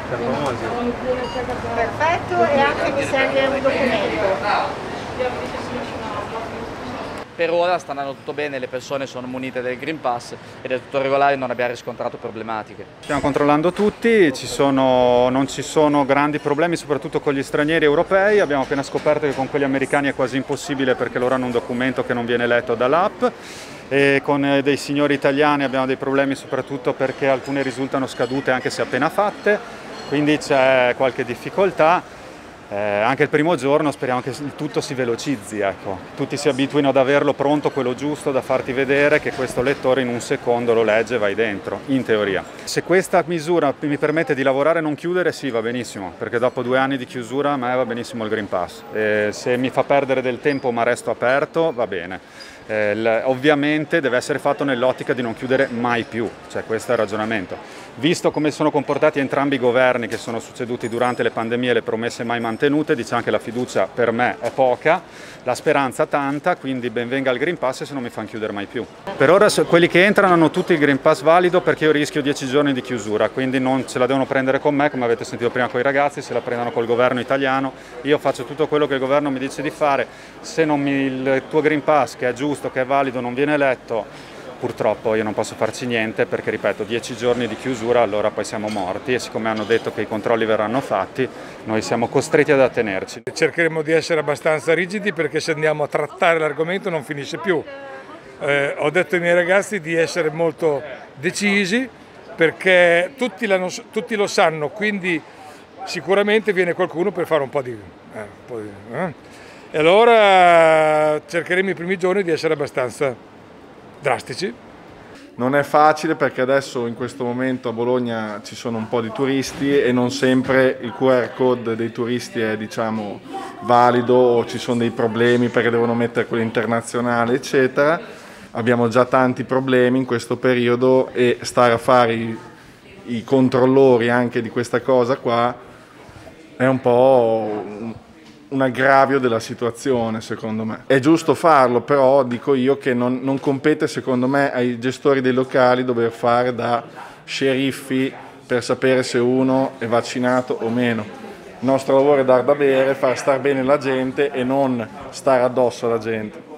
Perfetto, e anche mi serve un documento. Per ora sta andando tutto bene, le persone sono munite del Green Pass ed è tutto regolare, non abbiamo riscontrato problematiche. Stiamo controllando tutti, non ci sono grandi problemi, soprattutto con gli stranieri europei. Abbiamo appena scoperto che con quelli americani è quasi impossibile perché loro hanno un documento che non viene letto dall'app. E con dei signori italiani abbiamo dei problemi soprattutto perché alcune risultano scadute anche se appena fatte, quindi c'è qualche difficoltà. Anche il primo giorno speriamo che il tutto si velocizzi, ecco. Tutti si abituino ad averlo pronto, quello giusto da farti vedere, che questo lettore in un secondo lo legge e vai dentro, in teoria. Se questa misura mi permette di lavorare e non chiudere, sì, va benissimo, perché dopo 2 anni di chiusura a me va benissimo il Green Pass. Se mi fa perdere del tempo ma resto aperto, va bene. Ovviamente deve essere fatto nell'ottica di non chiudere mai più, cioè questo è il ragionamento. Visto come sono comportati entrambi i governi che sono succeduti durante le pandemie, le promesse mai mantenute, diciamo che la fiducia per me è poca, la speranza tanta, quindi ben venga il Green Pass se non mi fanno chiudere mai più. Per ora quelli che entrano hanno tutti il Green Pass valido perché io rischio 10 giorni di chiusura, quindi non se la devono prendere con me, come avete sentito prima con i ragazzi, se la prendono col governo italiano. Io faccio tutto quello che il governo mi dice di fare, se il tuo Green Pass, che è giusto, che è valido, non viene letto, purtroppo io non posso farci niente perché, ripeto, 10 giorni di chiusura, allora poi siamo morti e siccome hanno detto che i controlli verranno fatti, noi siamo costretti ad attenerci. Cercheremo di essere abbastanza rigidi perché se andiamo a trattare l'argomento non finisce più. Ho detto ai miei ragazzi di essere molto decisi perché tutti lo sanno, quindi sicuramente viene qualcuno per fare un po' di. E allora cercheremo i primi giorni di essere abbastanza drastici. Non è facile perché adesso in questo momento a Bologna ci sono un po' di turisti e non sempre il QR code dei turisti è, diciamo, valido o ci sono dei problemi perché devono mettere quello internazionale, eccetera. Abbiamo già tanti problemi in questo periodo e stare a fare i controllori anche di questa cosa qua è un po' un aggravio della situazione, secondo me. È giusto farlo, però dico io che non compete, secondo me, ai gestori dei locali dover fare da sceriffi per sapere se uno è vaccinato o meno. Il nostro lavoro è dar da bere, far star bene la gente e non stare addosso alla gente.